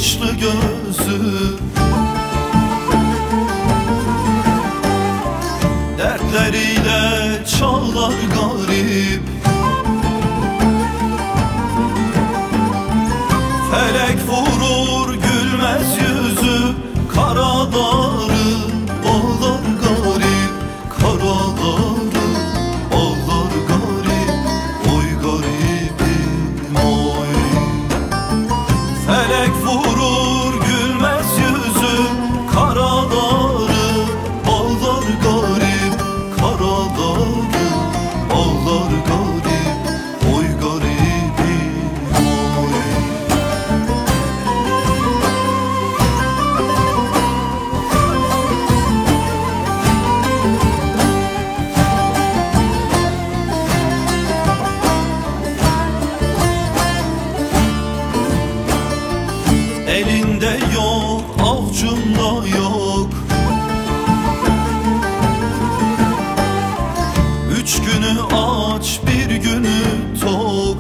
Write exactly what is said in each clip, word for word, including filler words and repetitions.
yaşlı gözü. Dertleriyle çağlar garip, felek vurur gülmez yüzü. Kara dağları ağlar garip, kara dağları ağlar garip. Oy garibim oy. Felek vurur gülmez yüzü, kara dağları ağlar garip, kara dağları ağlar garip. Oy garibim oy. Elinde yok, avucunda yok. Üç günü aç, bir günü tok.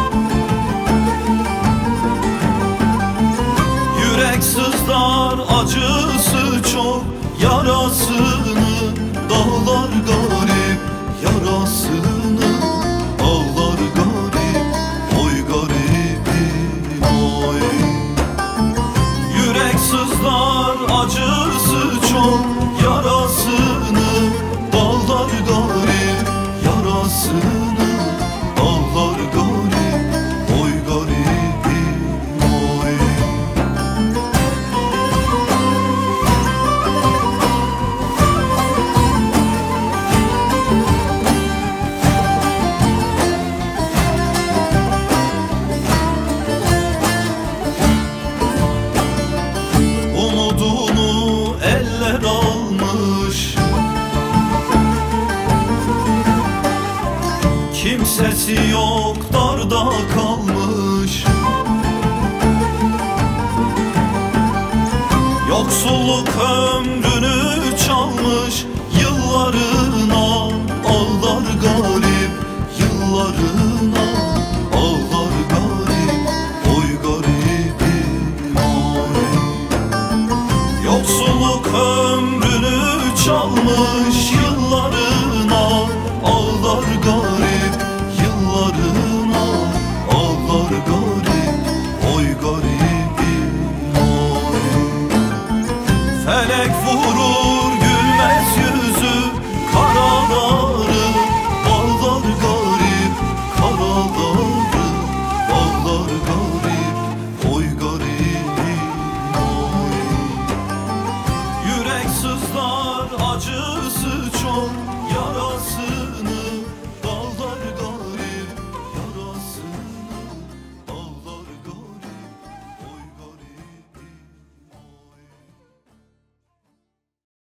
Yürek sızlar, acısı çok. Yarasını dağlar garip, yarasını ağlar garip. Oy garibim oy. Yürek sızlar, acısı çok. Yarasını dağlar garip, yarasını ağlar garip. Oy garibim oy. Umudunu eller almış, kimsesi yok, darda kalmış. Yoksulluk ömrünü çalmış, yıllarına ağlar garip, yıllarına ağlar garip. Oy garibim oy. Yoksulluk ömrünü çalmış, yıllarına ağlar garip, yıllarına ağlar garip. Oy garibim oy. Felek vurur gülmez yüzü, kara dağları ağlar garip, kara dağları ağlar garip. Oy garibim oy. Yürek sızlar, acısı çok.